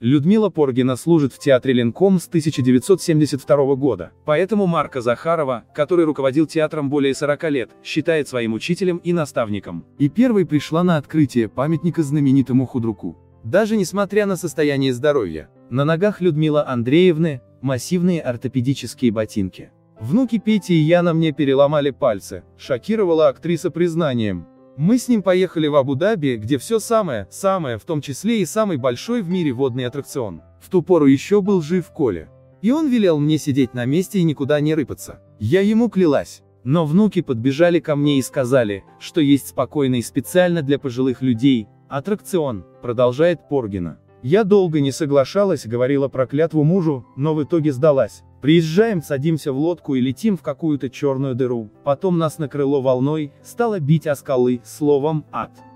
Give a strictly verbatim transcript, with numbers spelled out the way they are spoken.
Людмила Поргина служит в театре Ленком с тысяча девятьсот семьдесят второго года. Поэтому Марка Захарова, который руководил театром более сорока лет, считает своим учителем и наставником. И первой пришла на открытие памятника знаменитому худруку. Даже несмотря на состояние здоровья, на ногах Людмилы Андреевны массивные ортопедические ботинки. Внуки Пети и Яна мне переломали пальцы, шокировала актриса признанием. Мы с ним поехали в Абу-Даби, где все самое, самое, в том числе и самый большой в мире водный аттракцион. В ту пору еще был жив Коля. И он велел мне сидеть на месте и никуда не рыпаться. Я ему клялась. Но внуки подбежали ко мне и сказали, что есть спокойный специально для пожилых людей аттракцион, продолжает Поргина. Я долго не соглашалась, говорила про клятву мужу, но в итоге сдалась. Приезжаем, садимся в лодку и летим в какую-то черную дыру. Потом нас накрыло волной, стало бить о скалы, словом, ад.